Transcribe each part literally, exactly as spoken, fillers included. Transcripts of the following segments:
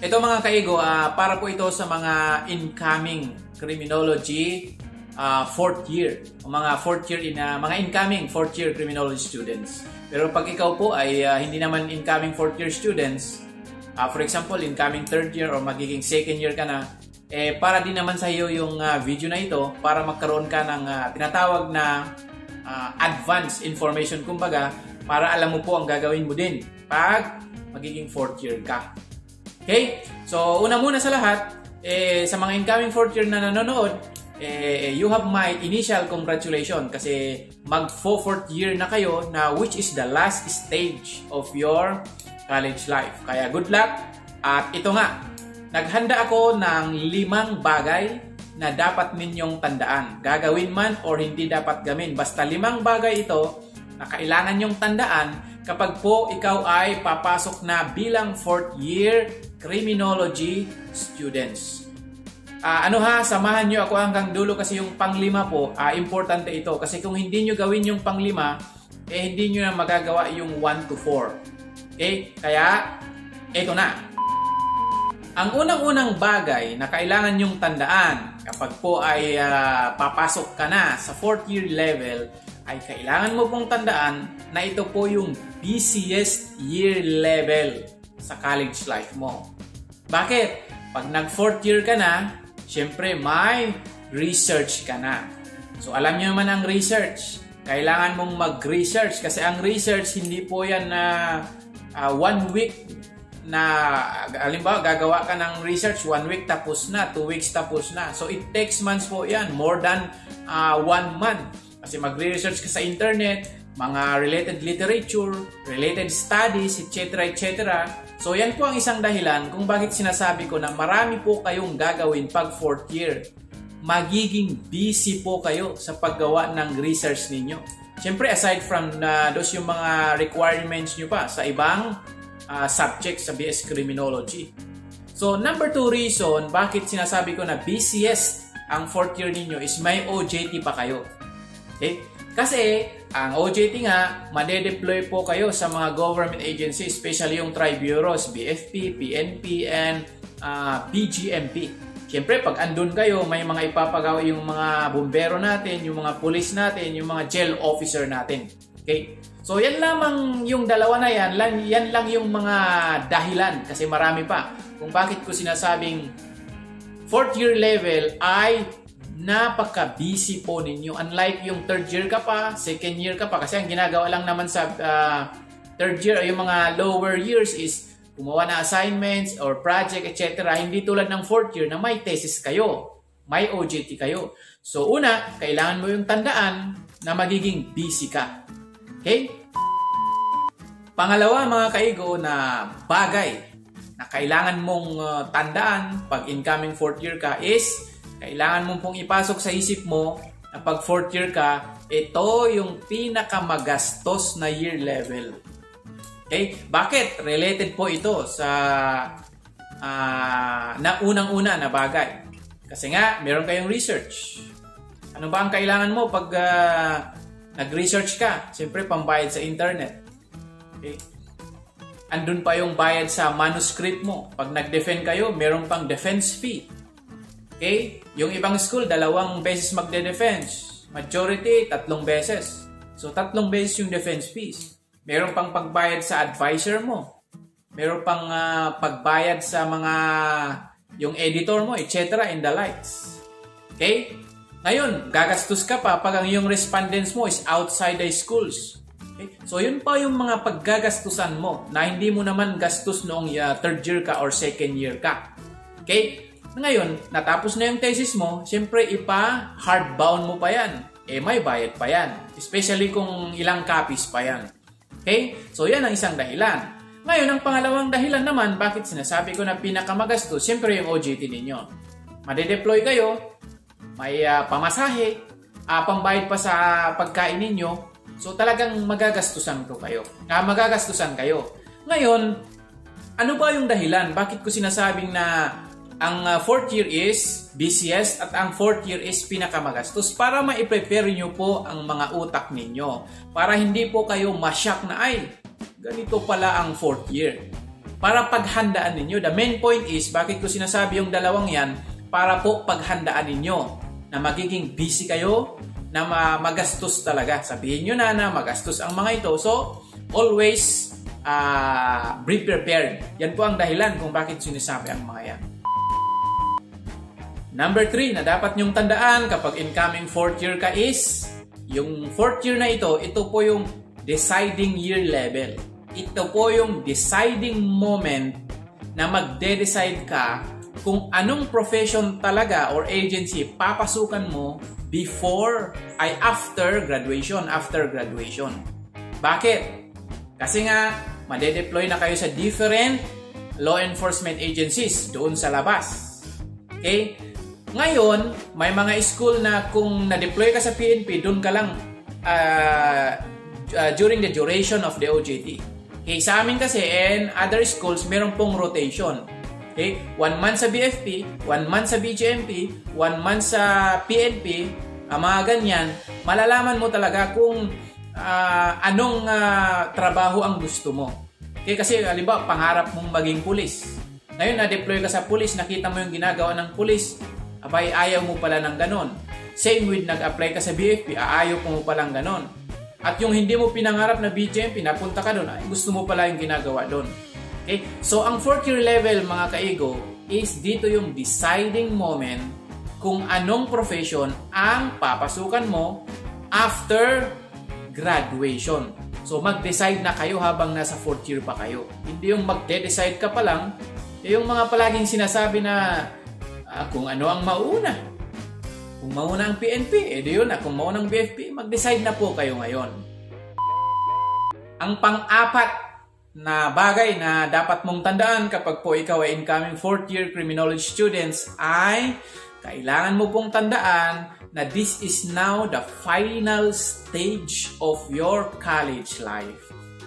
Ito mga kaigo, uh, para po ito sa mga incoming criminology uh, fourth year. O mga fourth year in, uh, mga incoming fourth year criminology students. Pero pag ikaw po ay uh, hindi naman incoming fourth year students, uh, for example, incoming third year o magiging second year ka na, eh para din naman sa iyo yung uh, video na ito para magkaroon ka ng uh, tinatawag na uh, advanced information, kumbaga, para alam mo po ang gagawin mo din pag magiging fourth year ka. Okay? So, una muna sa lahat, eh, sa mga incoming fourth year na nanonood, eh, you have my initial congratulations kasi mag-fourth year na kayo na which is the last stage of your college life. Kaya good luck. At ito nga, naghanda ako ng limang bagay na dapat ninyong tandaan. Gagawin man or hindi dapat gawin. Basta limang bagay ito na kailangan nyong tandaan kapag po ikaw ay papasok na bilang fourth year criminology students. Uh, ano ha, samahan nyo ako hanggang dulo kasi yung panglima po, uh, importante ito. Kasi kung hindi nyo gawin yung panglima, eh hindi nyo na magagawa yung one to four. Okay? Kaya, ito na. Ang unang-unang bagay na kailangan nyong tandaan kapag po ay uh, papasok ka na sa fourth year level, ay kailangan mo pong tandaan na ito po yung busiest year level sa college life mo. Bakit? Pag nag-fourth year ka na, syempre may research ka na. So alam niyo naman ang research. Kailangan mong mag-research kasi ang research hindi po yan na uh, one week na, halimbawa, gagawa ka ng research, one week tapos na, two weeks tapos na. So it takes months po yan, more than uh, one month. Kasi magre-research ka sa internet, mga related literature, related studies, et cetera et cetera. So yan po ang isang dahilan kung bakit sinasabi ko na marami po kayong gagawin pag fourth year. Magiging busy po kayo sa paggawa ng research ninyo. Siyempre, aside from uh, those yung mga requirements nyo pa sa ibang uh, subjects sa B S Criminology. So number two reason bakit sinasabi ko na busiest ang fourth year ninyo is may O J T pa kayo. Okay? Kasi, ang O J T nga, made-deploy po kayo sa mga government agencies, especially yung tri-bureaus, B F P, P N P, and uh, P G M P. Siyempre, pag andun kayo, may mga ipapagawa yung mga bumbero natin, yung mga police natin, yung mga jail officer natin. Okay? So, yan lamang yung dalawa na yan, lang, yan lang yung mga dahilan, kasi marami pa, kung bakit ko sinasabing fourth year level ay napaka-busy po ninyo. Unlike yung third year ka pa, second year ka pa. Kasi ang ginagawa lang naman sa uh, third year o yung mga lower years is gumawa na assignments or project, et cetera. Hindi tulad ng fourth year na may thesis kayo. May O J T kayo. So una, kailangan mo yung tandaan na magiging busy ka. Okay? Pangalawa mga kaigo na bagay na kailangan mong uh, tandaan pag incoming fourth year ka is kailangan mong pong ipasok sa isip mo na pag fourth year ka, ito yung pinakamagastos na year level. Okay? Bakit? Related po ito sa uh, na unang-una na bagay. Kasi nga, meron kayong research. Ano ba ang kailangan mo pag uh, nag-research ka? Siyempre, pambayad sa internet. Okay? Andun pa yung bayad sa manuscript mo. Pag nag-defend kayo, meron pang defense fee. Okay? Yung ibang school, dalawang beses magde-defense. Majority, tatlong beses. So, tatlong beses yung defense fees. Meron pang pagbayad sa advisor mo. Meron pang uh, pagbayad sa mga yung editor mo, et cetera and the likes. Okay? Ngayon, gagastos ka pa pag ang yung respondents mo is outside the schools. Okay? So, yun pa yung mga paggagastusan mo na hindi mo naman gastos noong uh, third year ka or second year ka. Okay? Ngayon, natapos na yung thesis mo, siyempre ipa-hardbound mo pa yan. Eh, may bayad pa yan. Especially kung ilang copies pa yan. Okay? So, yan ang isang dahilan. Ngayon, ang pangalawang dahilan naman, bakit sinasabi ko na pinakamagastos, siyempre yung O J T ninyo. Made-deploy kayo, may uh, pamasahe, uh, pambayad pa sa pagkain ninyo. So, talagang magagastusan ko kayo. Uh, magagastusan kayo. Ngayon, ano ba yung dahilan? Bakit ko sinasabing na ang uh, fourth year is busiest at ang fourth year is pinakamagastos para ma-prepare nyo po ang mga utak ninyo. Para hindi po kayo ma-shock na ay, ganito pala ang fourth year. para paghandaan ninyo. The main point is, bakit ko sinasabi yung dalawang yan? Para po paghandaan ninyo na magiging busy kayo, na magastos talaga. Sabihin nyo na na magastos ang mga ito. So, always uh, be prepared. Yan po ang dahilan kung bakit sinasabi ang mga yan. Number three na dapat nyong tandaan kapag incoming fourth year ka is, yung fourth year na ito, ito po yung deciding year level. Ito po yung deciding moment na magde-decide ka kung anong profession talaga or agency papasukan mo before ay after graduation, after graduation. Bakit? Kasi nga, made-deploy na kayo sa different law enforcement agencies doon sa labas. Okay? Ngayon, may mga school na kung na-deploy ka sa P N P, doon ka lang uh, uh, during the duration of the O J T. Okay, sa amin kasi and other schools, meron pong rotation. Okay, one month sa B F P, one month sa B G M P, one month sa P N P, uh, mga ganyan, malalaman mo talaga kung uh, anong uh, trabaho ang gusto mo. Okay, kasi halimbawa, pangarap mong maging pulis. Ngayon, na-deploy ka sa pulis, nakita mo yung ginagawa ng pulis, abay, ayaw mo pala ng ganon. Same with nag-apply ka sa B F P, ayaw mo pala ng ganon. At yung hindi mo pinangarap na B G M P, napunta ka doon, ay gusto mo pala yung ginagawa doon. Okay? So, ang fourth year level, mga kaigo, is dito yung deciding moment kung anong profession ang papasukan mo after graduation. So, mag-decide na kayo habang nasa fourth year pa kayo. Hindi yung mag-decide ka pa lang, yung mga palaging sinasabi na uh, kung ano ang mauna. Kung mauna ang P N P, edi yun na. Kung mauna ang B F P, mag-decide na po kayo ngayon. Ang pang-apat na bagay na dapat mong tandaan kapag po ikaw ay incoming fourth year criminology students ay kailangan mo pong tandaan na this is now the final stage of your college life.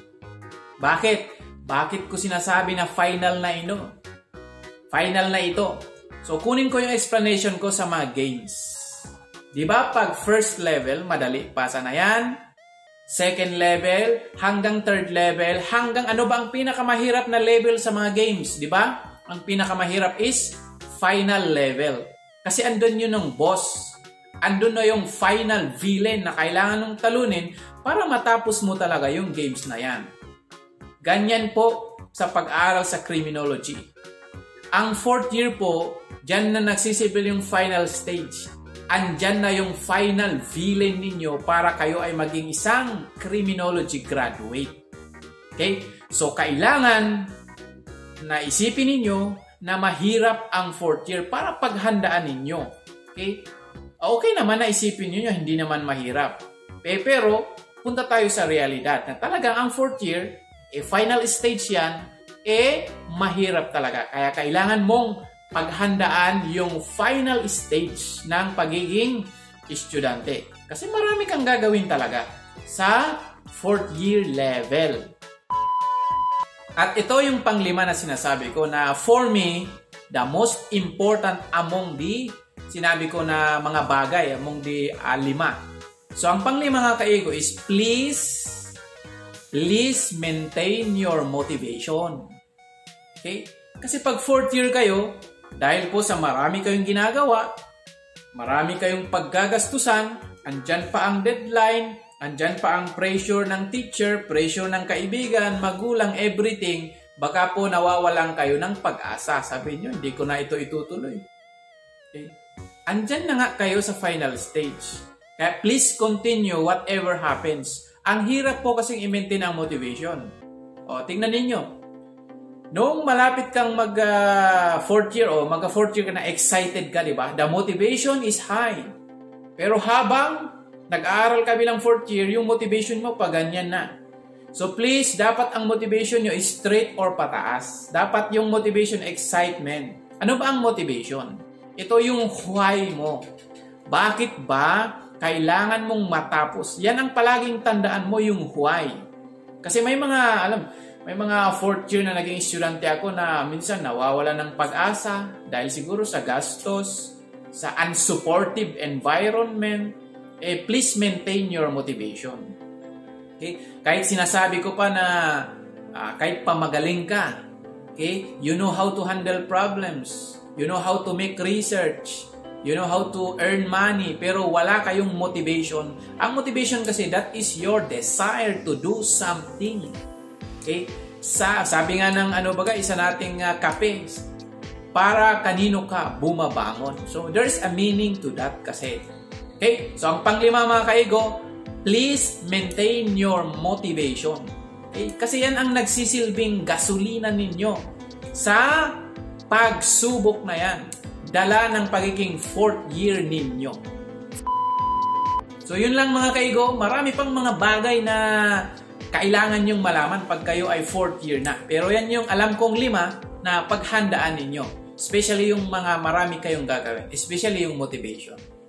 Bakit? Bakit ko sinasabi na final na ino? Final na ito. So, kunin ko yung explanation ko sa mga games. Diba, pag first level, madali, pasa na yan. Second level, hanggang third level, hanggang ano ba ang pinakamahirap na level sa mga games? Diba? Ang pinakamahirap is final level. Kasi andun yun ng boss. Andun na yung final villain na kailangan mong talunin para matapos mo talaga yung games na yan. Ganyan po sa pag-aaral sa criminology. Ang fourth year po, dyan na nagsisibil yung final stage. Andyan na yung final villain ninyo para kayo ay maging isang criminology graduate. Okay? So, kailangan na isipin ninyo na mahirap ang fourth year para paghandaan ninyo. Okay? Okay naman na isipin ninyo, hindi naman mahirap. Eh, pero, punta tayo sa realidad na talagang ang fourth year, eh, final stage yan, eh, mahirap talaga. Kaya kailangan mong paghandaan yung final stage ng pagiging estudyante. Kasi marami kang gagawin talaga sa fourth year level. At ito yung panglima na sinasabi ko na for me, the most important among the sinabi ko na mga bagay, among the uh, lima. So ang panglima nga kaigo is please, please maintain your motivation. Okay? Kasi pag fourth year kayo, dahil po sa marami kayong ginagawa, marami kayong paggagastusan, andyan pa ang deadline, andyan pa ang pressure ng teacher, pressure ng kaibigan, magulang, everything, baka po nawawalan kayo ng pag-asa. Sabi nyo, hindi ko na ito itutuloy. Okay? Andyan na nga kayo sa final stage. Kaya please continue whatever happens. Ang hirap po kasing i-maintain ang motivation. O, tingnan ninyo. Noong malapit kang mag uh, fourth year o mag fourth year ka na, excited ka, di ba? The motivation is high. Pero habang nag-aaral ka bilang fourth year, yung motivation mo pa ganyan na. So please, dapat ang motivation nyo is straight or pataas. Dapat yung motivation, excitement. Ano ba ang motivation? Ito yung why mo. Bakit ba kailangan mong matapos? Yan ang palaging tandaan mo, yung why. Kasi may mga, alam, may mga fourth year na naging estudyante ako na minsan nawawala ng pag-asa dahil siguro sa gastos, sa unsupportive environment. Eh, please maintain your motivation. Okay? Kahit sinasabi ko pa na uh, kahit pa magaling ka, Okay? You know how to handle problems. You know how to make research. You know how to earn money. Pero wala kayong motivation. Ang motivation kasi, that is your desire to do something. Okay? Sa, sabi nga ng ano baga, isa nating uh, kape, para kanino ka bumabangon. So, there's a meaning to that kasi. Okay? So, ang panglima mga kaigo, please maintain your motivation. Okay? Kasi yan ang nagsisilbing gasolina ninyo sa pagsubok na yan. Dala ng pagiging fourth year ninyo. So, yun lang mga kaigo. Marami pang mga bagay na kailangan nyong malaman pag kayo ay fourth year na. Pero yan yung alam kong lima na paghandaan ninyo. Especially yung mga marami kayong gagawin. Especially yung motivation.